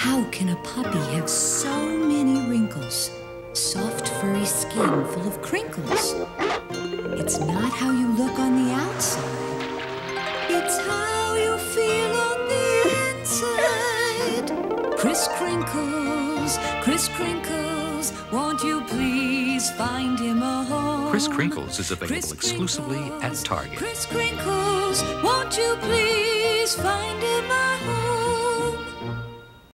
How can a puppy have so many wrinkles? Soft, furry skin full of crinkles. It's not how you look on the outside. It's how you feel on the inside. Kris Krinkles, won't you please find him a home? Kris Krinkles is available exclusively at Target. Kris Krinkles, won't you please find him a home?